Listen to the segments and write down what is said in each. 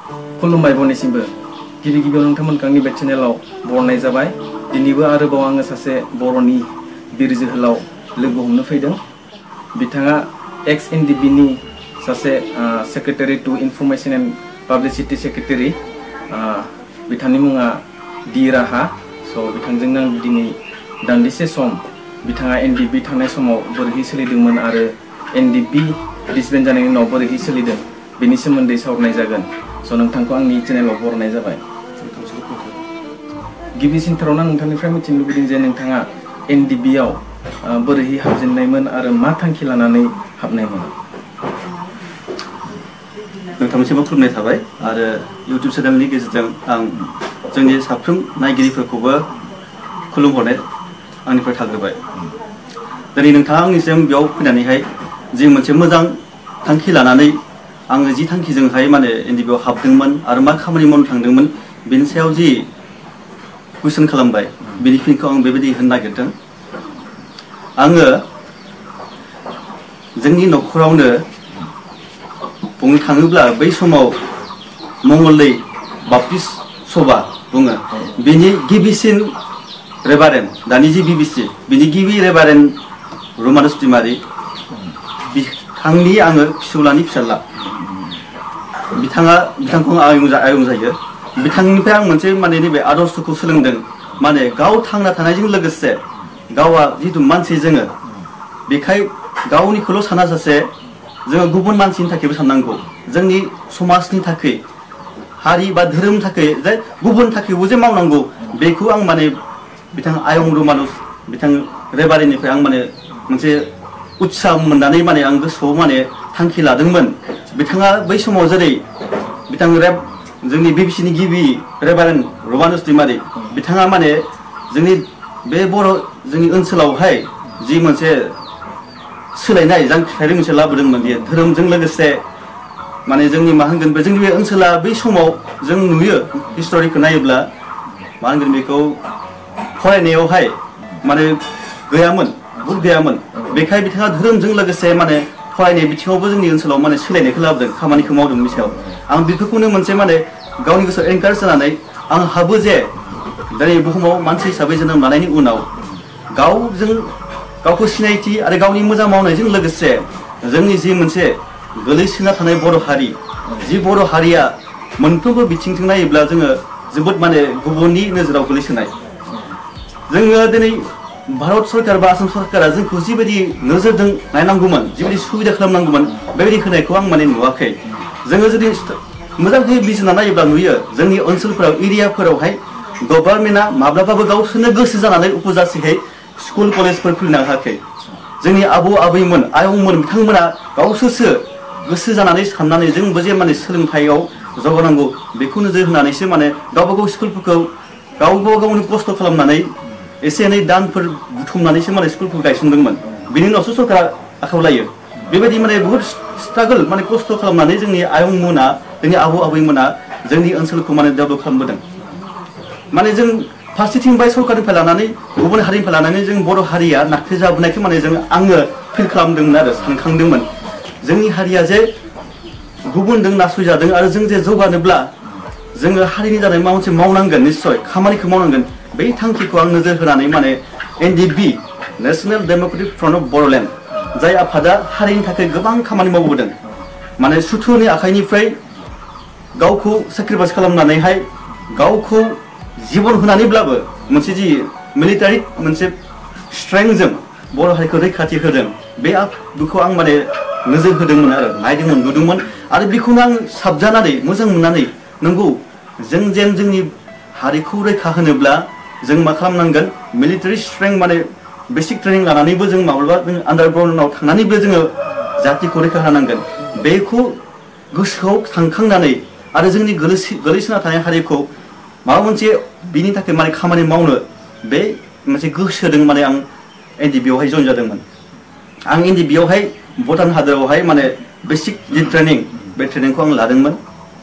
खुलुमबाय बयनिसिमबो गिबि गिबियाव नोंथांमोनखौ आंनि बे चेनेलाव बरनाय जाबाय दिनैबो आरोबाव आङो सासे बर'नि बिर जोहोलाव लोगो हमनो फैदों बिथाङा एक्स एनडिबि नि सासे secretary to information and publicity secretary बिथांनि मुङा डि राहा स' बिथांजोंनो आं दिनै दान्दिसे सम बिथाङा एनडिबि थांनाय समाव बोरैहाय सोलिदोंमोन आरो एनडिबि डिसबेन्ड जानायनि उनाव बोरैहाय सोलिदों बेनि सोमोन्दै सावरायनाय जागोन स' नोंथांखौ आंनि चेनेलाव बरनाय जाबाय गिबिसिनथारावनो नोंथांनिफ्राय मिथिनो लुबैदों जे नोंथाङा एनडिबि आव बोरैहाय हाबजेननायमोन आरो मा थांखि लानानै हाबनायमोन नोंथांनिसिमबो खुलुमनाय थाबाय आरो इउटिउब चेनेलनि गेजेरजों आं जोंनि साफ्रोम नायगिरिफोरखौबो खुलुमहरनाय आंनिफ्राय थाग्रोबाय दिनै नोंथाङा आंनिसिम बेयाव फैनानैहाय जि मोनसे मोजां थांखि लानानै आङो जि थांखिजोंहाय माने एनडिबिआव हाबदोंमोन आरो मा खामानि मावनो थांदोंमोन बेनि सायाव जि कुइसन खालामबाय बेनि फिनखौ आं बेबायदि होनो नागिरदों आङो जोंनि न'खरावनो बुंनो थाङोब्ला बै समाव मंगलदै बाप्टिस्ट सभा बुङो बेनि गिबिसिन रेभारेन्ड दानि जि बिबिसि बिनि गिबि रेभारेन्ड रमानुस दैमारि बिथांनि आङो फिसौलानि फिसाज्ला बिथांखौ आयं जायो बिथांनिफ्राय आं मोनसे माने नैबे आदर्शखौ सोलोंदों माने गाव थांना थानायजों लोगोसे गावआ जिथु मानसि जोङो बेखाय गावनिखौल' साना सासे जोङो गुबुन मानसिनि थाखायबो साननांगौ जोंनि समाजनि थाखाय हारि बा धोरोमनि थाखाय जे गुबुन थाखायबो जे मावनांगौ बेखौ आं माने बिथां आयं रमानुस बिथां रेभारेन्डनिफ्राय आं माने मोनसे उत्साह मोननानै माने आं गोसोआव माने थांखि लादोंमोन बिथाङा बै समाव जेरै बिथां जोंनि बिबिसिनि गिबि रेभारेन्ड रमानुस दैमारि बिथाङा माने जोंनि बे जोंनि ओनसोलावहाय जि मोनसे सोलायनाय जांख्रिथाय मोनसे लाबोदोंमोन बेयो धोरोमजों लोगोसे माने जोंनि मा होनगोन बे जोंनि बे ओनसोला बै समाव जों नुयो हिस्ट'रिखौ नायोब्ला मा होनगोन बेखौ फरायनायावहाय माने गैयामोन बुहुद गैयामोन बेखाय बिथाङा धोरोमजों लोगोसे माने फरायनाय बिथिङावबो जोंनि ओनसोलाव माने सोलायनायखौ लाबोदों खामानिखौ मावदों बिनि सायाव आं बेफोरखौनो मोनसे माने गावनि गोसोआव एनकारेज जानानै आं हाबो जे दिनै बुहुमाव मानसि हिसाबै जोनोम लानायनि उनाव गावखौ सिनायथि आरो गावनि मोजां मावनायजों लोगोसे जोंनि जि मोनसे गोलैसोना थानाय बर' हारि जि बर' हारिया मोनफ्रोमबो बिथिंजों नायोब्ला जोङो जोबोद माने गुबुननि नोजोराव गोलैसोनाय जोङो दिनै भारत सरकार बा आसाम सरकारा जोंखौ जिबायदि नोजोरजों नायनांगौमोन जिबायदि सुबिदा खालामनांगौमोन बेबायदि होनायखौ आं माने नुवाखै जोङो जुदि मोजाङै बिजिरना नायोब्ला नुयो जोंनि ओनसोलफोराव एरियाफोरावहाय गभर्नमेन्टआ माब्लाबाबो गावसोरनो गोसो जानानै उपजासेहै स्कुल कलेजफोर खुलिनो हायाखै जोंनि आबौ आबैमोन आयंमोन बिथांमोना गावसोरसो गोसो जानानै साननानै जोंबो जे माने सोलोंथाइयाव जौगानांगौ बेखौ नोजोर होनानैसो माने गावबा गाव स्कुलफोरखौ गावबा गावनो खस्थ' खालामनानै एसे एनै दानफोर बुथुमनानैसो माने स्कुलफोर गायसनदोंमोन बिनि उनावसो सरकारा आखायाव लायो बेबायदि माने बुहुत स्ट्रागोल माने खस्थ' खालामनानै जोंनि आयंमोना जोंनि आबौ आबैमोना जोंनि ओनसोलखौ माने डेभेलप खालामबोदों माने जों फारसेथिं बाय सरकारनिफ्राय लानानै गुबुन हारिनिफ्राय लानानै जों बर' हारिया नाख्रेजाबोनायखौ माने आङो फिल खालामदोंमोन आरो सानखांदोंमोन जोंनि हारिया जे गुबुनजों नासयजादों आरो जों जे जौगानोब्ला जोङो हारिनि जानाय माबा मोनसे मावनांगोन निस्सय खामानिखौ मावनांगोन बै थांखिखौ आं नोजोर होनानै माने NDB national democratic front of Boroland जाय आफादा हारिनि थाखाय गोबां खामानि मावबोदों माने सुथुरनि आखाइनिफ्राय गावखौ सेक्रिफाइस खालामनानैहाय गावखौ जिबन होनानैब्लाबो मोनसे जि मिलिटारि मोनसे स्ट्रेंथजों बर' हारिखौ रैखाथि होदों बेखौ आं माने नोजोर होदोंमोन आरो नायदोंमोन नुदोंमोन आरो बेखौनो आं साबजानानै मोजां मोननानै नंगौ जों जेन जोंनि हारिखौ रैखा होनोब्ला जों मा खालामनांगोन मिलिटारि स्ट्रेंथ माने बेसिक ट्रेनिं लानानैबो जों माब्लाबा जों आन्डारग्राउन्डआव थांनानैबो जोङो जातिखौ रैखा होनांगोन बेखौ गोसोआव सानखांनानै आरो जोंनि गोलैसोना थानाय हारिखौ माबा मोनसे बिनि थाखाय माने खामानि मावनो बे मोनसे गोसोदों माने आं एनडिबिआवहाय जइन जादोंमोन आं एनडिबिआवहाय भुटान हादोरावहाय माने बेसिक जि ट्रेनिं बे ट्रेनिंखौ आं लादोंमोन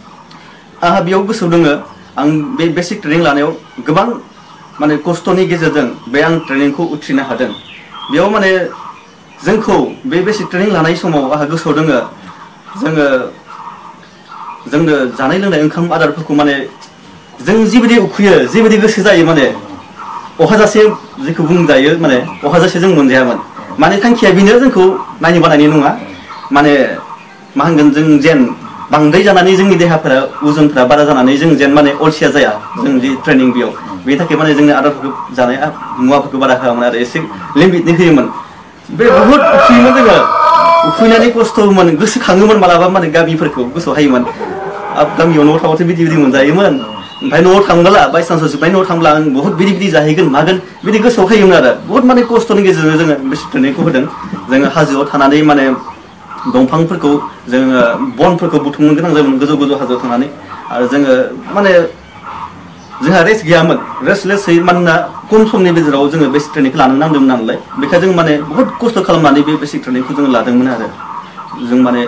आंहा बेयाव गोसोआव दङ आं बे बेसिक ट्रेनिं लानायाव गोबां माने खस्थ'नि गेजेरजों बे आं ट्रेनिंखौ उथ्रिनो हादों बेयाव माने जोंखौ बे बेसिक ट्रेनिं लानाय समाव आंहा गोसोआव दङ जोङो जोंनो जानाय लोंनाय ओंखाम आदारफोरखौ माने जों जिबायदि उखैयो जिबायदि गोसो जायो माने अहाजासे जेखौ बुंजायो माने अहाजासे जों मोनजायामोन माने थांखिया बेनो जोंखौ नायनो बानायनाय नङा माने मा होनगोन जों जेन बांद्राय जानानै जोंनि देहाफोरा उजनफोरा बारा जानानै जों जेन माने अलसिया जाया जों जि ट्रेनिं बेयाव बेनि थाखाय माने जोंनि आदारफोरखौ जानाय मुवाफोरखौ बारा होआमोन आरो एसे लिमिटनि होयोमोन बे बहुद उखैयोमोन जोङो उखैनानै खस्थ'मोन गोसोखाङोमोन मालाबा माने गामिफोरखौ गोसोआव हायोमोन गामियाव न'आव थाबाथाय बिदि बिदि मोनजायोमोन ओमफ्राय न'आव थांबोला बायसान्सआव जोबनाय न'आव थांब्ला आं बहुत बिदि बिदि जाहैगोन मागोन बिदि गोसोआव फैयोमोन आरो बहुत माने खस्थ'नि गेजेरजों जोङो बेसिक ट्रेनिंखौ होदों जोङो हाजोआव थानानै माने दंफांफोरखौ जोङो बनफोरखौ बुथुमनो गोनां जायोमोन गोजौ गोजौ हाजोआव थांनानै आरो जोङो माने जोंहा रेस्ट गैयामोन रेस्टलेसै मानोना खम समनि गेजेराव जोङो बेसिक ट्रेनिंखौ लानो नांदोंमोन नालाय बेखायनो जों माने बहुत खस्थ' खालामनानै बे बेसिक ट्रेनिंखौ जोङो लादोंमोन आरो जों माने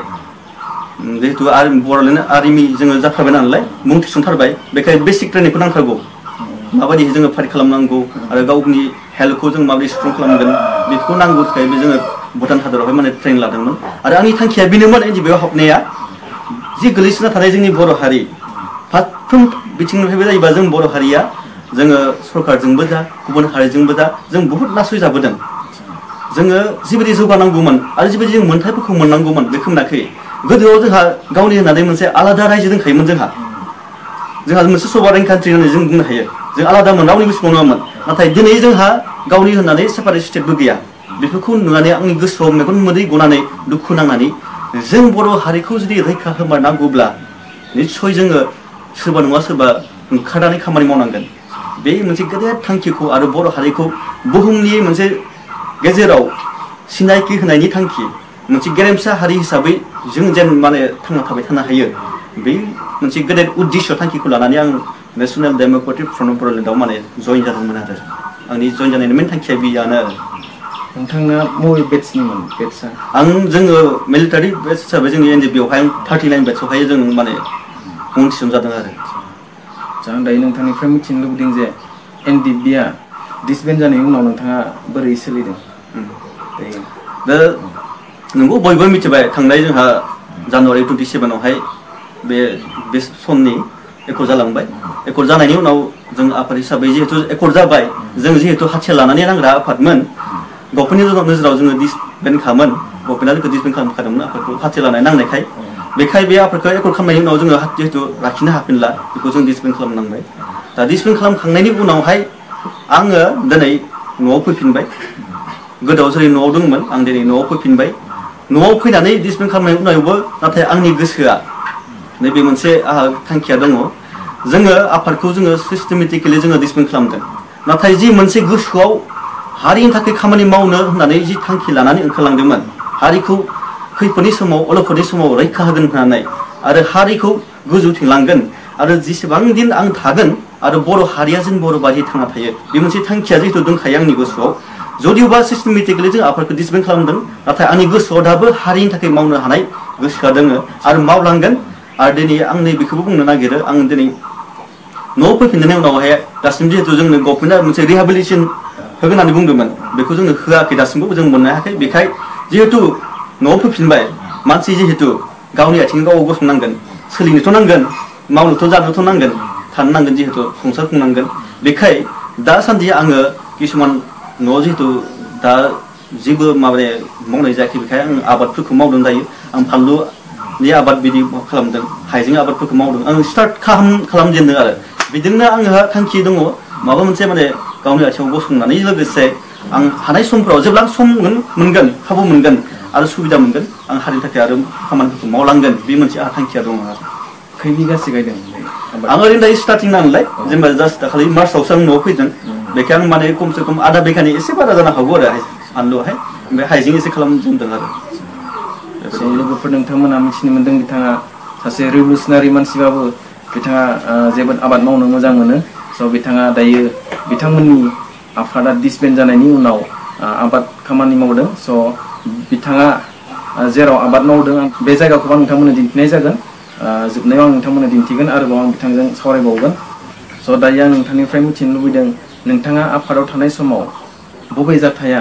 जिहेतु बर'लेण्ड आर्मि जोङो जाथारबाय नालाय मुं थिसनथारबाय बेखायनो बेसिक ट्रेनिंखौ नांथारगौ माबायदि जोङो फाइट खालामनांगौ आरो गावनि हेल्थखौ जों माबायदि स्ट्रं खालामगोन बेखौ नांगौ थाखाय जोङो भुटान हादरावहाय माने ट्रेनिं लादोंमोन आरो आंनि थांखिया बेनोमोन एनडिबिआव हाबनाया जि गोलैसोना थानाय जोंनि बर' हारि फारफ्रोम बिथिंनिफ्रायबो जायोबा जों बर' हारिया जोङो सरकारजोंबो जा गुबुन हारिजोंबो जा जों बहुद नासयजाबोदों जोङो जिबायदि जौगानांगौमोन आरो जिबायदि जों मोन्थायफोरखौ मोननांगौमोन बेखौ मोनाखै गोदोआव जोंहा गावनि होननानै मोनसे आलादा रायजो दंखायोमोन जोंहा मोनसे सभारेन कान्ट्रि होननानै जों बुंनो हायो जों आलादामोन रावनिबो सिङाव नङामोन नाथाय दिनै जोंहा गावनि होननानै सेपारेट स्टेटबो गैया बेफोरखौ नुनानै आंनि गोसोआव मेगन मोदै गनानै दुखु नांनानै जों बर' हारिखौ जुदि रैखा होमारनांगौब्ला निस्सय जोङो सोरबा नङा सोरबा ओंखारनानै खामानि मावनांगोन बे मोनसे गेदेर थांखिखौ आरो बर' हारिखौ बुहुमनि मोनसे गेजेराव सिनायथि होनायनि थांखि मोनसे गेरेमसा हारि हिसाबै जों जेन माने थांना थाबाय थानो हायो बे मोनसे गेदेर उद्देश्य थांखिखौ लानानै आं नेसनेल डेम'क्रेटिक फ्रन्ट अफ बर'लेण्डआव माने जइन जादोंमोन आरो आंनि जइन जानायनि मेन थांखिया बेयानो आरो नोंथांना बबे बेट्सनिमोन बेट्सआ जोङो मिलिटारि बेट्स हिसाबै जोंनि एनडिबिआवहाय 39 बेट्सआवहाय जों माने मुं थिसनजादों आरो आं दायो नोंथांनिफ्राय मिथिनो लुबैदों जे एनडिबिआ डिसबेन्ड जानायनि उनाव नोंथाङा बोरै सोलिदों दा नोंगौ बयबो मिथिबाय थांनाय जोंहा जानुवारि 27आवहाय बे समनि एकर्ड जालांबाय एकर्ड जानायनि उनाव जों आफाद हिसाबै जिहेतु एकर्ड जाबाय जों जिहेतु हाथियार लानानै नांग्रा आफादमोन गभर्नमेन्टनि नोजोराव जोङो डिसबेन्ड खामोन गभर्नमेन्टआ जोंखौ डिसबेन्ड खालामखादोंमोन आफादखौ हाथियार लानाय नांनायखाय बेखाय बे आफादखौ एकर्ड खालामनायनि उनाव जोङो जिहेतु लाखिनो हाफिनला बेखौ जों डिसबेन्ड खालामनांबाय दा डिसबेन्ड खालामखांनायनि उनावहाय आङो दिनै न'आव फैफिनबाय गोदोआव जेरै न'आव दंमोन आं दिनै न'आव फैफिनबाय न'आव फैनानै डिसबेन्ड खालामनायनि उनावबो नाथाय आंनि गोसोआ नैबे मोनसे आंहा थांखिया दङ जोङो आफादखौ जोङो सिस्टेमेटिकेलि जोङो डिसबेन्ड खालामदों नाथाय जि मोनसे गोसोआव हारिनि थाखाय खामानि मावनो होननानै जि थांखि लानानै ओंखारलांदोंमोन हारिखौ खैफोदनि समाव अलखदनि समाव रैखा होगोन होननानै आरो हारिखौ गोजौथिं लांगोन आरो जेसेबां दिन आं थागोन आरो बर' हारिया जेन बर' बायदि थांना थायो बे मोनसे थांखिया जिहेतु दंखायो आंनि गोसोआव जदिबा सिस्टेमेटिकेलि जों आफादखौ डिसबेन्ड खालामदों नाथाय आंनि गोसोआव दाबो हारिनि थाखाय मावनो हानाय गोसोआ दोङो आरो मावलांगोन आरो दिनै आं नैबेखौबो बुंनो नागिरो आं दिनै न'आव फैफिननायनि उनावहाय दासिम जिहेतु जोंनो गभर्नमेन्टआ मोनसे रिहेबिलिटेसन होगोन होननानै बुंदोंमोन बेखौ जोंनो होआखै दासिमबो जों मोननो हायाखै बेखाय जिहेतु न'आव फैफिनबाय मानसि जिहेतु गावनि आथिङाव गाव गसंनांगोन सोलिनोथ' नांगोन मावनोथ' जानोथ' नांगोन थानो नांगोन जिहेतु संसार खुंनांगोन बेखाय दासान्दि आङो किसुमान न'आव जिहेतु दा जेबो मावनाय जायाखै बेखाय आं आबादफोरखौ मावदों दायो आं फानलुनि आबाद बिदि खालामदों हाइजें आबादफोरखौ मावदों आं स्टार्ट खालामजेनदों आरो बिदिनो आंहा थांखि दङ माबा मोनसे गावनि आथिङाव गसंनानै लोगोसे आं हानाय समफोराव जेब्ला सम मोनगोन खाबु मोनगोन आरो सुबिदा मोनगोन आं हारिनि थाखाय आरो खामानिफोरखौ मावलांगोन बे मोनसे आंहा थांखिया दङ आरो खै बिगासो गायदों आं ओरैनो दायो स्टार्टिं नालाय जेनेबा जास्ट दाखालि मार्चआवसो आं न'आव फैदों बेखाय आं माने खमसे खम आधा बिगानि एसे बारा जानो हागौ आरो फानलुआवहाय ओमफ्राय हाइजें एसे खालामजेनदों आरो लोगोफोर नोंथांमोना मिथिनो मोन्दों बिथाङा सासे रिभलिउसनारि मानसिबाबो बिथाङा जोबोद आबाद मावनो मोजां मोनो स' बिथाङा दायो बिथांमोननि आफादा डिसबेन्ड जानायनि उनाव आबाद खामानि मावदों स' बिथाङा जेराव आबाद मावदों बे जायगाखौ आं नोंथांमोननो दिन्थिनाय जागोन जोबनायाव आं नोंथांमोननो दिन्थिगोन आरोबाव आं बिथांजों सावरायबावगोन स' दायो आं नोंथांनिफ्राय मिथिनो लुबैदों नोंथाङा आफादाव थानाय समाव बबे जाथाया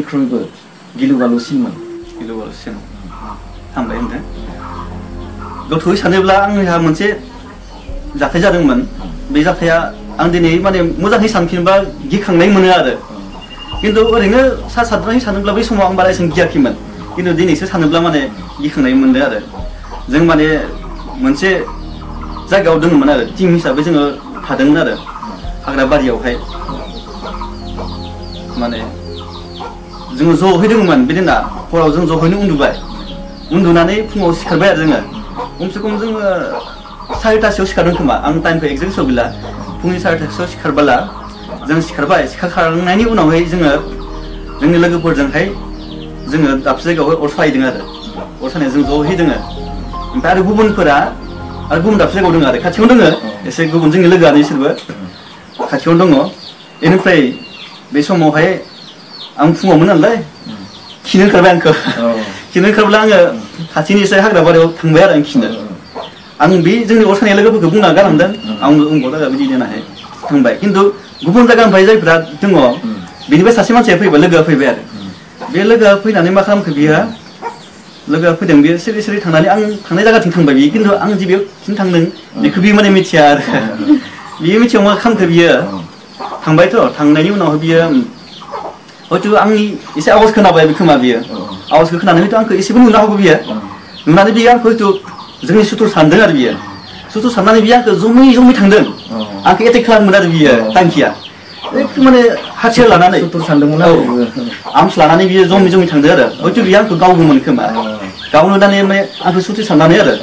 सबनिख्रुइबो गिलु बालुसिनमोन गिलु बालुसिन हामबाय होनदों गोथौयै सानोब्ला आंहा मोनसे जाथाय जादोंमोन बे जाथाया आं दिनै माने मोजाङै सानफिनबा गिखांनाय मोनो आरो खिन्थु ओरैनो सा साज्राङै सानोब्ला बै समाव आं बारा एसेबां गियाखैमोन खिन्थु दिनैसो सानोब्ला माने गिखांनाय मोनदों आरो जों माने मोनसे जायगायाव दङमोन आरो टिम हिसाबै जोङो थादोंमोन आरो हाग्रा बारियावहाय माने जोङो जहैदोंमोन बिदिना हराव जों जहैनो उन्दुबाय उन्दुनानै फुङाव सिखारबाय आरो जोङो खमसे खम जोङो 4टासोआव सिखारदों खोमा आं टाइमखौ एक्जेक्ट गोसोआव गैला फुंनि 4टासोआव सिखारबोला जों सिखारबाय सिखारखांनायनि उनावहाय जोङो जोंनि लोगोफोरजोंहाय जोङो दाबसे जायगायावहाय अर सायदों आरो अर सायनाय जों जहैदों ओमफ्राय आरो गुबुनफोरा आरो गुबुन दाबसे जायगायाव दङ आरो खाथियावनो दङ एसे गुबुन जोंनि लोगोआनो बिसोरबो खाथियावनो दङ बेनिफ्राय बे समावहाय आं फुङावमोन नालाय खिनो ओंखारबाय आंखौ खिनो ओंखारब्ला आङो खाथिनि एसे हाग्रा बारियाव थांबाय आरो आं खिनो आं बे जोंनि अर सायनाय लोगोफोरखौ बुंना गालांदों आं उमुक जायगा बिदि होनाहाय थांबाय खिन्थु गुबुन जायगानिफ्राय जायफ्रा दङ बेनिफ्राय सासे मानसिया फैबाय लोगोआ फैबाय आरो बे लोगोआ फैनानै मा खालामखो बियो लोगोआ फैदों बियो सिरि सिरि थांनानै आं थांनाय जायगाथिं थांबाय बियो खिन्थु आं जे बेयाव थिं थांदों बेखौ बियो माने मिथिया आरो बियो मिथियाव मा खालामखो बियो थांबायथ' थांनायनि उनाव बियो हयथ' आंनि एसे आवाज खोनाबाय खोमा बियो आवाजखौ खोनानै हयथ' आंखौ एसेबो नुनो हागौ बियो नुनानै बियो आंखौ हयथ' जोंनि सुथुर सानदों आरो बियो सुथुर साननानै बियो आंखौ जमै जमै थांदों आंखौ एटेक खालामोन आरो बियो थांखिया माने हाथियार लानानै सुथुर सानदोंमोन आर्मस लानानै बियो जमै जमै थांदों आरो हयथ' बियो आंखौ गावगौमोन खोमा गावनो दाने माने आंखौ सुथुर साननानै आरो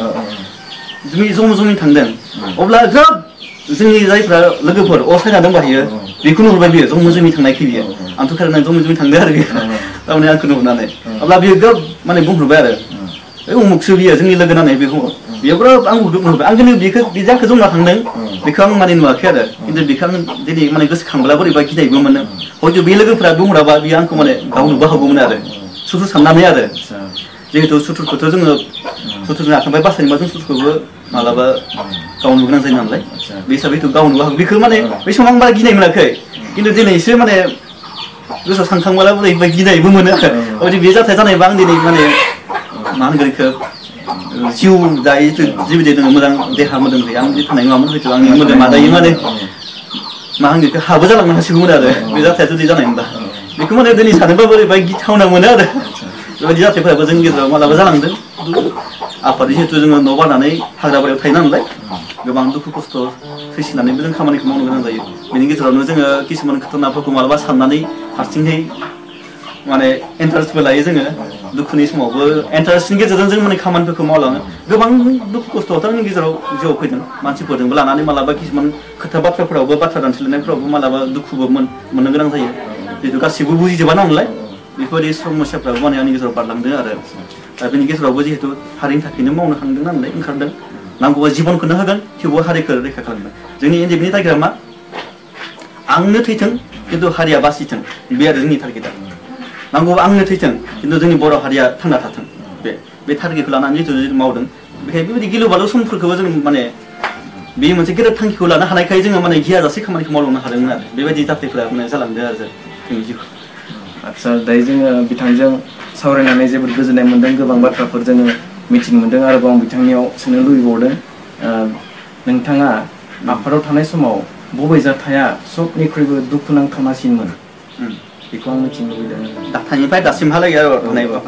जमै जमै थांदों अब्ला ग्रोब जोंनि जायफ्रा लोगोफोर अर सायना दं बाहायो बेखौ नुहुरबाय बियो जमै जमै थांनायखै बियो आंथ' खारनानै जमै जमै थांदों आरो बियो थारमाने आंखौ नुहुरनानै अब्ला बियो ग्रोब माने बुंहरबाय आरो ओइ उमुखसो बियो जोंनि लोगो नांनाय बेखौ बियो ग्रोब आं बुंहरबाय आं दिनै बेखौ बिदि आंखौ जमा थांदों बेखौ आं माने नुवाखै आरो खिन्थु बेखौ आं दिनै माने गोसोखांब्ला बोरैबा गिनायबो मोनो हयथ' बे लोगोफोरा बुंहराबा बियो आंखौ माने गावनोबो हागौमोन आरो सुथुर साननानै आरो जिहेतु सुथुरखौथ' जोङो सुथुरनि आखाइनिफ्राय बासायनोबा जों सुथुरखौबो मालाबा गावनो गोनां जायो नालाय बे हिसाबैथ' गावनोबो हागौ बेखौ माने बै समाव आं बारा गिनाय मोनाखै खिन्थु दिनैसो माने गोसोआव सानखांबोला बोरैबा गिनायबो मोनो आरो बे जाथाय जानायबा आं दिनै माने मा होनगोन बेखौ जिउ दायो जिबायदि दङ मोजां देहा मोदोम गैया आं बिदि थानाय नङामोन हयथ' आंनि मोदोमा दायो माने मा होनगोन बेखौ हाबो जालांनो हासिगौमोन आरो बे जाथाया जुदि जानाय मोनबा बेखौ माने दिनै सानोबा बोरैबा गिथावना मोनो आरो बेबायदि जाथायफोराबो जोंनि गेजेराव मालाबा जालांदों आफाद जिहेतु जोङो न' बारनानै हाग्रा बारियाव थायो नालाय गोबां दुखु खस्थ' सैसिनानैबो जों खामानिखौ मावनो गोनां जायो बेनि गेजेरावनो जोङो किसुमान घटनाफोरखौ मालाबा साननानै हारसिङै माने इन्टारेस्टबो लायो जोङो दुखुनि समावबो इन्टारेस्टनि गेजेरजों जों माने खामानिफोरखौ मावलाङो गोबां दुखु खस्थ'आथ' आंनि गेजेराव जिउआव फैदों मानसिफोरजोंबो लानानै मालाबा किसुमान खोथा बाथ्राफोरावबो बाथ्रा दान्थेलायनायफोरावबो मालाबा दुखुबो मोननो गोनां जायो जिहेतु गासिबो बुजिजोबा नालाय बेफोरबायदि समस्याफ्राबो माने आंनि गेजेराव बारलांदों आरो दा बेनि गेजेरावबो जिहेतु हारिनि थाखायनो मावनो हांदों नालाय ओंखारदों नांगौबा जिबनखौनो होगोन थेवबो हारिखौ रैखा खालामगोन जोंनि एनडिएफनि टारगेटआ मा आंनो थैथों खिन्थु हारिया बासिथों बे आरो जोंनि टारगेटआ नांगौबा आंनो थैथों खिन्थु जोंनि बर' हारिया थांना थाथों बे टारगेटखौ लानानै जिहेतु मावदों बेखायनो बेबायदि गिलु बालु समफोरखौबो जों माने बे मोनसे गेदेर थांखिखौ लानो हानायखाय जोङो माने गियाजासे खामानिखौ मावलांनो हादोंमोन आरो बेबायदि जाथायफोरा माने जालांदों आरो जोंनि जिउआव आदसा दायो जोङो बिथांजों सावरायनानै जोबोद गोजोननाय मोन्दों गोबां बाथ्राफोर जोङो मिथिनो मोन्दों आरोबाव आं बिथांनियाव सोंनो लुबैबावदों नोंथाङा आफादाव थानाय समाव बबे जाथाया सबनिख्रुइबो दुखुनांथावसिनमोन बेखौ आं मिथिनो लुबैदों दाथायनिफ्राय दासिमहालागै आरो नायबा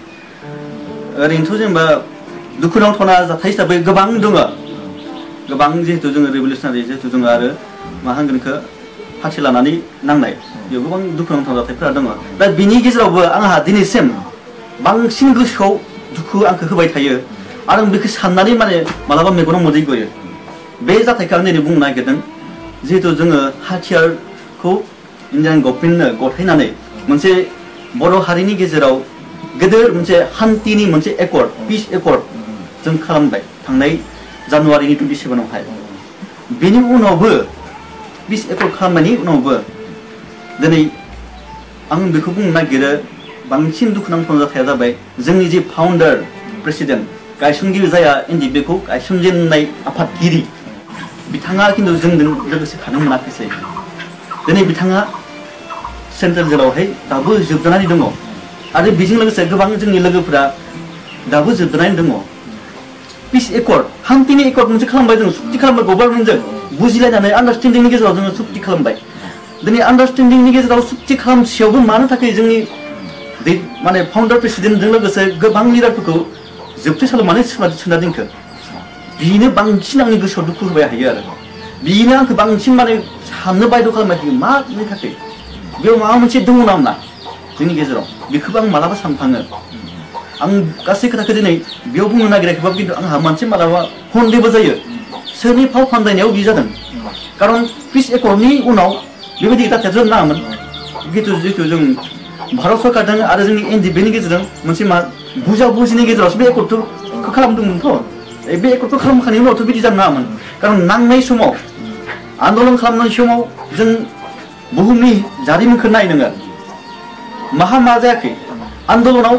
ओरैनोथ' जेनेबा दुखुनांथावना जाथाय हिसाबै गोबां दङ गोबां जिहेतु जोङो रिभलिउसनारि जिहेतु जोङो आरो मा होनगोन बेखौ फाथि लानानै नांनाय बेयाव गोबां दुखुनांथाव जाथायफोरा दङ दा बिनि गेजेरावबो आंहा दिनैसिम बांसिन गोसोआव दुखु आंखौ होबाय थायो आरो आं बेखौ साननानै माने मालाबा मेगनाव मोदै गयो बे जाथायखौ आं दिनै बुंनो नागिरदों जिहेतु जोङो हाथियारखौ इन्डियान गभर्नमेन्टनो गथायनानै मोनसे बर' हारिनि गेजेराव गेदेर मोनसे हान्थिनि मोनसे एकर्ड पिस एकर्ड जों खालामबाय थांनाय जानुवारिनि 27आवहाय बेनि उनावबो पिस एकर्ड खालामनायनि उनावबो दिनै आं बेखौ बुंनो नागिरो बांसिन दुखुनांथाव जाथाया जाबाय जोंनि जे फाउन्डार प्रेसिडेन्ट गायसनगिरि जाया एनडिएफबिखौ गायसनजेननाय आफादगिरि बिथाङा खिन्थु जोंजों लोगोसे थानो मोनाखैसै दिनै बिथाङा सेन्ट्रेल जेलावहाय दाबो जोबजानानै दङ आरो बेजों लोगोसे गोबां जोंनि लोगोफोरा दाबो जोबजानानै दङ पिस एकर्ड हान्थिनि एकर्ड मोनसे खालामबाय जों सुक्ति खालामबाय गभर्नमेन्टजों बुजिलायनानै आन्डारस्टेन्डिंनि गेजेराव जोङो सुक्ति खालामबाय दिनै आन्डारस्टेन्डिंनि गेजेराव सुक्ति खालामसेयावबो मानो थाखाय जोंनि माने फाउन्डार प्रेसिडेन्टजों लोगोसे गोबां लिडारफोरखौ जोबथेसालियाव मानो सोना दोनखो बेनो बांसिन आंनि गोसोआव दुखु होबाय हायो आरो बेनो आंखौ बांसिन माने साननो बायद' खालामबाय थायो मानि थाखाय बेयाव माबा मोनसे दङ नामा जोंनि गेजेराव बेखौबो आं मालाबा सानफ्लाङो आं गासै खोथाखौ दिनै बेयाव बुंनो नागिराखैबाबो खिन्थु आंहा मोनसे मालाबा हन्देबो जायो सोरनि फाव फान्दायनायाव बि जादों खारन पिस एकर्डनि उनाव बेबायदि जाथाया जानो नाङामोन जिहेतु जों भारत सरकारजों आरो जोंनि एनडिएफनि गेजेरजों मोनसे मा बुजिनि गेजेरावसो बे एकर्डखौ खालामदोंमोनथ' बे एकर्डखौ खालामखांनायनि उनावथ' बिदि जानो नाङामोन खारन नांनाय समाव आन्दलन खालामनाय समाव जों बुहुमनि जारिमिनखौ नाय नोङो माहा मा जायाखै आन्दलनाव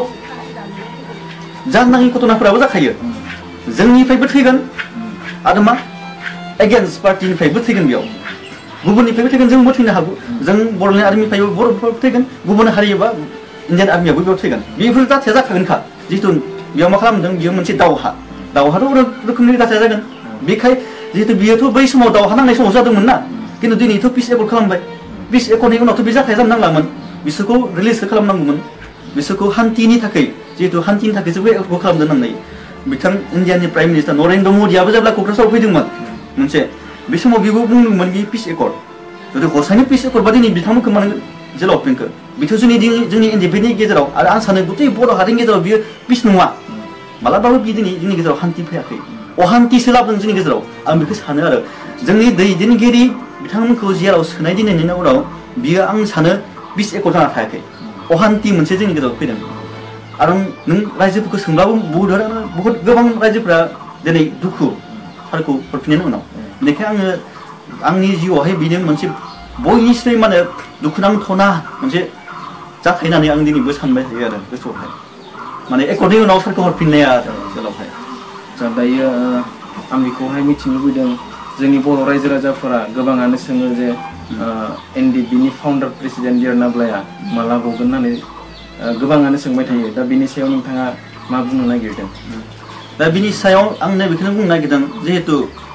जानाङि घटनाफोराबो जाखायो जोंनिफ्रायबो थैगोन आरो मा एगेन्स्ट पार्टिनिफ्रायबो थैगोन बेयाव गुबुननिफ्रायबो थैगोन जोंबो थैनो हागौ जों बर'लेण्ड आर्मिनिफ्रायबो बर'फोर थैगोन गुबुन हारि एबा इन्डियान आर्मियाबो बेयाव थैगोन बेफोर जाथाया जाखागोनखा जिहेतु बेयाव मा खालामदों बेयो मोनसे दावहाथ' रोखोमनि जाथाया जागोन बेखाय जिहेतु बियोथ' बै समाव दावहा नांनाय समाव जादोंमोन ना खिन्थु दिनैथ' पिस एकर्ड खालामबाय पिस एकर्डनि उनावथ' बे जाथाया जानो नांलामोन बिसोरखौ रिलिज खालामनांगौमोन बिसोरखौ हान्थिनि थाखाय जिहेतु हान्थिनि थाखायसो बे एकर्डखौ खालामदों नांनाय बिथां इन्डियानि प्राइम मिनिस्टार नरेन्द्र मदियाबो जेब्ला क'क्राझाराव फैदोंमोन मोनसे बे समाव बेबो बुंदोंमोन बे पिस एकर्ड जुदि हसायनो पिस एकर्डबा दिनै बिथांमोनखौ मानो जेलाव हरफिनखो बेथ' जोंनि एनडिएफनि गेजेराव आरो आं सानो गथै बर' हारिनि गेजेराव बियो पिस नङा मालाबाबो बि दिनै जोंनि गेजेराव हान्थि फैयाखै अहान्थिसो लाबोदों जोंनि गेजेराव आं बेखौ सानो आरो जोंनि दैदेनगिरि बिथांमोनखौ जेराव सोनाय दिनैनि उनाव बियो आं सानो पिस एकर्ड जाना थायाखै अहान्थि मोनसे जोंनि गेजेराव फैदों आरो नों रायजोफोरखौ सोंब्लाबो बहुद गोबां रायजोफोरा दिनै दुखु सारखौ हरफिननायनि उनाव बेनिखायनो आंनि जिउआवहाय बेनो मोनसे बयनिख्रुइ माने दुखुनांथावना मोनसे जाथाय होननानै आं दिनैबो सानबाय थायो आरो गोसोआवहाय माने एकर्डनि उनाव सारखौ हरफिननाया आरो जेरावहाय दायो आं बेखौहाय मिथिनो लुबैदों जोंनि बर' रायजो राजाफोरा गोबाङानो सोङो जे एनडिएफनि फाउन्डार प्रेसिडेन्ट लिरनाब्लाया माला गगोन होननानै गोबाङानो सोंबाय थायो दा बिनि सायाव नोंथाङा मा बुंनो नागिरदों दा बिनि सायाव आं बेखौनो बुंनो नागिरदों जिहेतु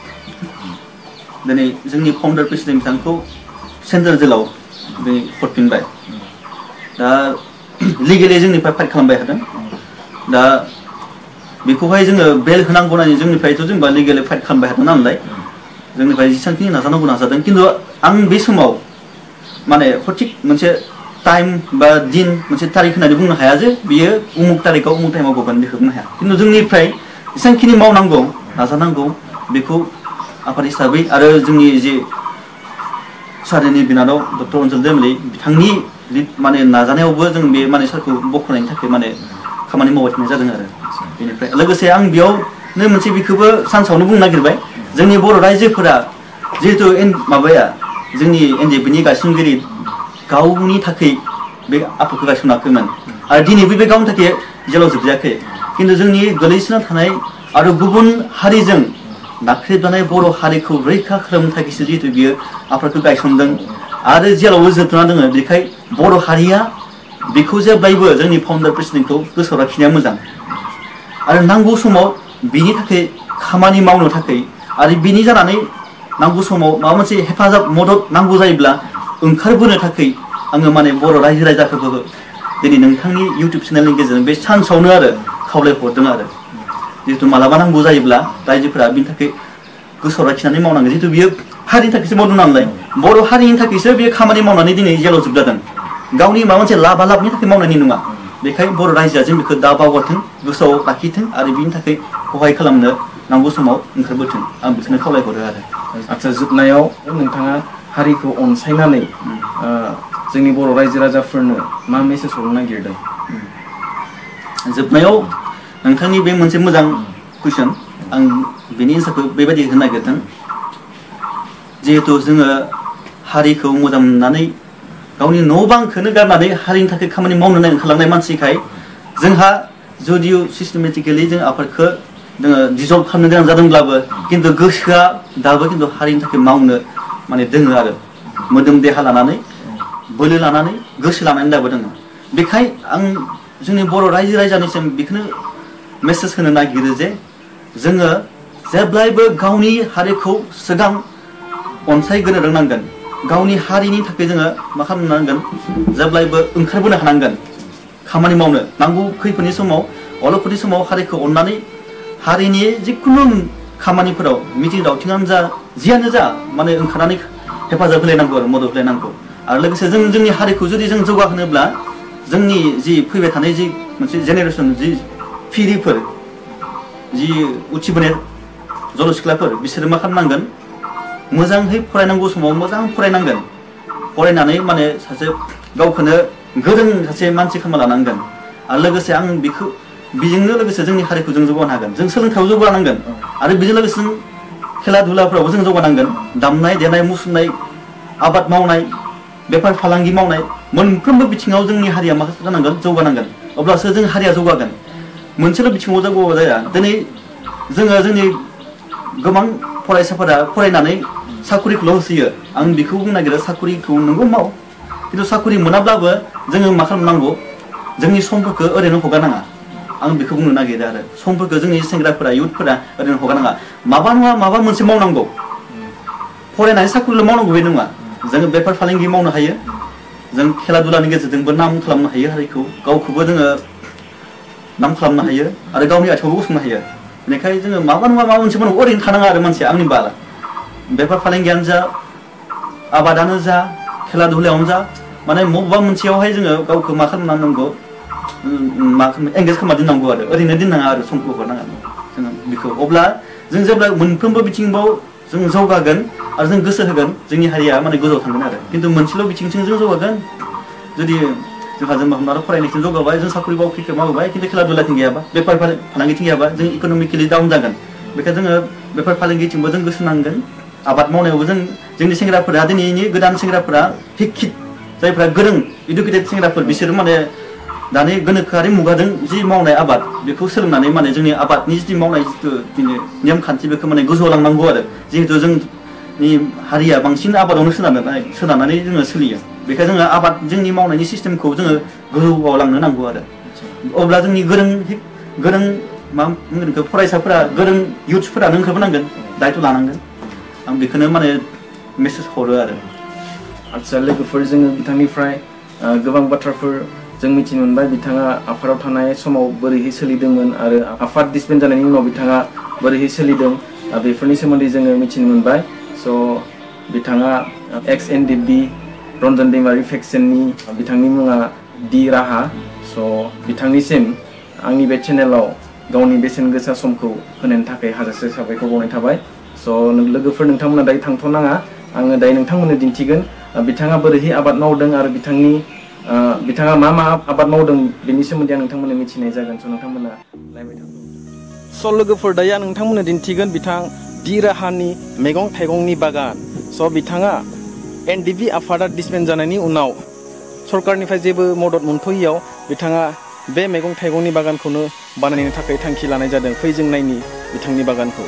दिनै जोंनि फाउन्डार प्रेसिडेन्ट बिथांखौ सेन्ट्रेल जेलाव बे हरफिनबाय दा लिगेलि जोंनिफ्राय फाइट खालामबाय थादों दा बेखौहाय जोङो बेल होनांगौ होननानै जोंनिफ्रायथ' जेनेबा लिगेलि फाइट खालामबाय थादों नालाय जोंनिफ्राय जेसेबांखिनि नाजानांगौ नाजादों खिन्थु आं बे समाव माने सथिक मोनसे टाइम बा दिन मोनसे तारिख होननानै बुंनो हाया जे बियो उमुक तारिखआव उमुक टाइमाव गगोन बेखौ बुंनो हाया खिन्थु जोंनिफ्राय जेसेबांखिनि मावनांगौ नाजानांगौ बेखौ आफाद हिसाबै आरो जोंनि जे सारनि बिनानाव डक्टर अनजल दैमारि बिथांनि माने नाजानायावबो जों बे माने सारखौ बख'नायनि थाखाय माने खामानि मावबाय थानाय जादों आरो बेनिफ्राय लोगोसे आं बेयावनो मोनसे बेखौबो सान्सावनो बुंनो नागिरबाय जोंनि बर' रायजोफोरा जिहेतु माबाया जोंनि एनडिएफनि गायसनगिरि गावनि थाखाय बे आफादखौ गायसनाखैमोन आरो दिनैबो बे गावनि थाखाय जेलाव जोबजायाखै खिन्थु जोंनि गोलैसोना थानाय आरो गुबुन हारिजों नाख्रेबजानाय बर' हारिखौ रैखा खालामनो थाखायसो जिहेतु बियो आफादखौ गायसनदों आरो जेलावबो जोबथ'ना दङ बेखाय बर' हारिया बेखौ जेब्लायबो जोंनि फाउन्डार प्रेसिडेन्टखौ गोसोआव लाखिनाया मोजां आरो नांगौ समाव बिनि थाखाय खामानि मावनो थाखाय आरो बिनि जानानै नांगौ समाव माबा मोनसे हेफाजाब मदद नांगौ जायोब्ला ओंखारबोनो थाखाय आङो माने बर' रायजो राजाफोरखौ दिनै नोंथांनि इउटुब चेनेलनि गेजेरजों बे चान्सआवनो आरो खावलायहरदों आरो जिहेतु मालाबा नांगौ जायोब्ला रायजोफोरा बिनि थाखाय गोसोआव लाखिनानै मावनांगोन जिहेतु बियो हारिनि थाखायसो मावदों नालाय बर' हारिनि थाखायसो बेयो खामानि मावनानै दिनै जेलाव जोबजादों गावनि माबा मोनसे लाबालाबनि थाखाय मावनायनि नङा बेखायनो बर' रायजोआ जों बेखौ दा बावगारथों गोसोआव लाखिथों आरो बिनि थाखाय सहाय खालामनो नांगौ समाव ओंखारबोथों आं बिखौनो खावलायहरो आरो आच्चा जोबनायाव नोंथाङा हारिखौ अनसायनानै जोंनि बर' रायजो राजाफोरनो मा मेसेज हरनो नागिरदों जोबनायाव नोंथांनि बे मोनसे मोजां कुइसन आं बेनि एन्सारखौ बेबायदि होनो नागिरदों जिहेतु जोङो हारिखौ मोजां मोननानै गावनि न' बांखौनो गारनानै हारिनि थाखाय खामानि मावनो ओंखारलांनाय मानसिखाय जोंहा जुदिअ सिस्टेमेटिकेलि जों आफादखौ जोङो डिजल्भ खालामनो गोनां जादोंब्लाबो खिन्थु गोसोआ दाबो खिन्थु हारिनि थाखाय मावनो माने दोङो आरो मोदोम देहा लानानै बोलो लानानै गोसो लानानै दाबो दोङो बेखाय आं जोंनि बर' रायजो राजानिसिम बेखौनो मेसेज होनो नागिरो जे जोङो जेब्लायबो गावनि हारिखौ सिगां अनसायग्रोनो रोंनांगोन गावनि हारिनि थाखाय जोङो मा खालामनांगोन जेब्लायबो ओंखारबोनो हानांगोन खामानि मावनो नांगौ खैफोदनि समाव अलखदनि समाव हारिखौ अननानै हारिनि जिखुनु खामानिफोराव मिथिं दावथिङानो जा जियानो जा माने ओंखारनानै हेफाजाब होलायनांगौ आरो मदद होलायनांगौ आरो लोगोसे जों जोंनि हारिखौ जुदि जों जौगाहोनोब्ला जोंनि जि फैबाय थानाय जि मोनसे जेनेरेसन जि फिरिफोर जि उथिबोनाय जल सिख्लाफोर बिसोरो मा खालामनांगोन मोजाङै फरायनांगौ समाव मोजां फरायनांगोन फरायनानै माने सासे गावखौनो गोरों सासे मानसि खालामना लानांगोन आरो लोगोसे आं बेजोंनो लोगोसे जोंनि हारिखौ जों जौगानो हागोन जों सोलोंथाइयाव जौगानांगोन आरो बेजों लोगोसे खेला दुलाफ्रावबो जों जौगानांगोन दामनाय देनाय मुसुरनाय आबाद मावनाय बेफार फालांगि मावनाय मोनफ्रोमबो बिथिङाव जोंनि हारिया मा जानांगोन जौगानांगोन अब्लासो जों हारिया जौगागोन मोनसेल' बिथिङाव जौगाबा जाया दिनै जोङो जोंनि गोबां फरायसाफोरा फरायनानै साख्रिखौल' होसोयो आं बेखौ बुंनो नागिरो साख्रिखौ नोंगौ माव खिन्थु साख्रि मोनाब्लाबो जोङो मा खालामनांगौ जोंनि समफोरखौ ओरैनो हगारनाङा आं बेखौ बुंनो नागिरो आरो समफोरखौ जोंनि सेंग्राफोरा इयुथफोरा ओरैनो हगारनाङा माबा नङा माबा मोनसे मावनांगौ फरायनानै साख्रिल' मावनांगौ बे नङा जोङो बेफार फालांगि मावनो हायो जों खेला दुलानि गेजेरजोंबो नाम खालामनो हायो हारिखौ गावखौबो जोङो नाम खालामनो हायो आरो गावनि आथिङावबो गसंनो हायो बेनिखायनो जोङो माबा नङा माबा मोनसे मावनांगौ ओरैनो थानाङा आरो मानसिया आंनि बाला बेफार फालांगियानो जा आबादानो जा खेला दुलायावनो जा माने बबेबा मोनसेयावहाय जोङो गावखौ मा खालामनांगौ एंगेज खालामना दोननांगौ आरो ओरैनो दोननाङा आरो समखौ हरनाङा जोङो बेखौ अब्ला जों जेब्ला मोनफ्रोमबो बिथिङाव जों जौगागोन आरो जों गोसो होगोन जोंनि हारिया माने गोजौआव थांगोन आरो खिन्थु मोनसेल' बिथिंजों जों जौगागोन जुदि जोंहा जों हमना फरायनायथिं जौगाबाय जों साख्रि बाख्रिखौ मावबाय खिन्थु खेला दुलाथिं गैयाबा बेफार फालांगिथिं गैयाबा जों इक'नमिकेलि डाउन जागोन बेखायनो जोङो बेफार फालांगिथिंबो जों गोसो नांगोन आबाद मावनायावबो जोंनि सेंग्राफोरा दिनैनि गोदान सेंग्राफोरा शिक्षित जायफ्रा गोरों इडुकेटेड सेंग्राफोर बिसोरो माने दानि गोनोखोआरि मुगाजों जि मावनाय आबाद बेखौ सोलोंनानै माने जोंनि आबादनि जि मावनाय जिथु नेमखान्थि बेखौ माने गोजौआव लांनांगौ आरो जिहेतु जोंनि हारिया बांसिन आबादावनो सोनारनानै जोङो सोलियो बेखायनो जोङो आबाद जोंनि मावनायनि सिस्टेमखौ जोङो गोजौआव लांनो नांगौ आरो अब्ला जोंनि गोरों मा होनगोन बेखौ फरायसाफोरा गोरों इयुथ्सफोरानो ओंखारबोनांगोन दायथ' लानांगोन आं बेखौनो माने मेसेज हरो आरो आदसा लोगोफोर जोङो बिथांनिफ्राय गोबां बाथ्राफोर जों मिथिनो मोनबाय बिथाङा आफादाव थानाय समाव बोरैहाय सोलिदोंमोन आरो आफाद डिसबेन्ड जानायनि उनाव बिथाङा बोरैहाय सोलिदों बेफोरनि सोमोन्दै जोङो मिथिनो मोनबाय स' बिथाङा एक्स एनडिबि रन्जन दैमारि फेक्सननि बिथांनि मुङा डि राहा स' बिथांनिसिम आंनि बे चेनेलाव गावनि बेसेन गोसा समखौ होनायनि थाखाय हाजासे साबायखर बावनाय थाबाय स' लोगोफोर नोंथांमोना दायो थांथ'नाङा आङो दायो नोंथांमोननो दिन्थिगोन बिथाङा बोरैहाय आबाद मावदों आरो बिथाङा मा आबाद मावदों बेनि सोमोन्दै आं नोंथांमोननो मिथिनाय जागोन स' नोंथांमोना नायबाय थागोन स' लोगोफोर दायो आं नोंथांमोननो दिन्थिगोन बिथां डि राहानि मैगं थाइगंनि बागान स' बिथाङा एनडिबि आफादा डिसबेन्ड जानायनि उनाव सरकारनिफ्राय जेबो मदद मोनथ'यैयाव बिथाङा बे मैगं थाइगंनि बागानखौनो बानायनो थाखाय थांखि लानाय जादों फै जों नायनि बिथांनि बागानखौ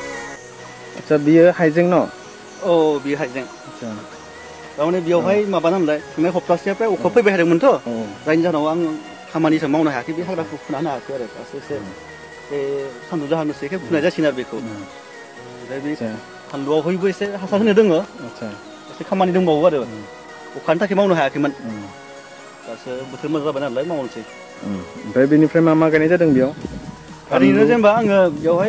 आदसा बियो हाइजें न' औ बियो हाइजें आदसा थारमाने बेयावहाय माबा नालाय थांनाय सप्तासेनिफ्राय अखा फैबाय थादोंमोनथ' जायनि जाहोनाव आं खामानिखौ मावनो हायाखै बे हाग्राखौ फुना होनो हायाखै आरो दासो एसे बे सान्दुं जाहांनोसै एखे फुनाय जासिगोन आरो बेखौ ओमफ्राय बे फानलुआवहायबो एसे हासार होनो दङ एसे खामानि दंबावो आरो अखानि थाखाय मावनो हायाखैमोन दासो बोथोर मोजां जाबाय नालाय मावनोसै ओमफ्राय बेनिफ्राय मा गायनाय जादों बेयाव ओरैनो जेनेबा आङो बेयावहाय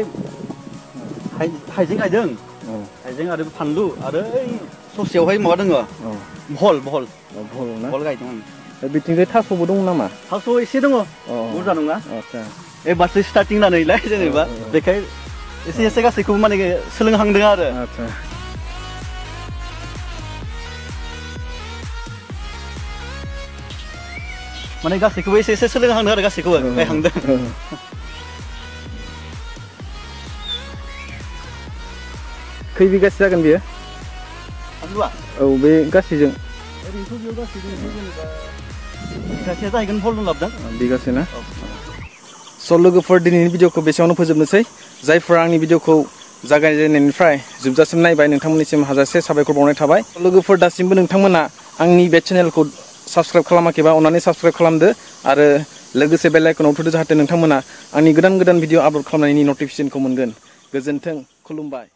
हाइजें गायदों हाइजें आरो फानलु आरो ससेयावहाय माबा दङ बहल गायदों आं बिथिंजाय थास'बो दं नामा थास' एसे दङ बुरजा नङा एबारसो स्टार्टिं जानायलाय जेनेबा बेखाय एसे गासैखौबो माने सोलोंहांदों आरो माने गासैखौबो एसे सोलोंहांदों आरो गासैखौबो गायहांदों खै बिगासो जागोन बियो फानलुआ औ बे गासैजों ओरैनोथ' बेयाव गासैजों जेनेबा बिगासे जाहैगोन भल लाबदों बिगासे ना स' लोगोफोर दिनैनि भिडिअखौ बेसेयावनो फोजोबनोसै जायफोरा आंनि भिडिअखौ जागायजेननायनिफ्राय जोबजासिम नायबाय नोंथांमोननिसिम हाजासे साबायखर बावनाय थाबाय लोगोफोर दासिमबो नोंथांमोना आंनि बे चेनेलखौ साबस्क्राइब खालामाखैबा अन्नानै साबस्क्राइब खालामदो आरो लोगोसे बेल आइकनाव थुदो जाहाथे नोंथांमोना आंनि गोदान भिडिअ आपल'ड खालामनायनि नटिफिकेसनखौ मोनगोन। गोजोन्थों, खुलुमबाय।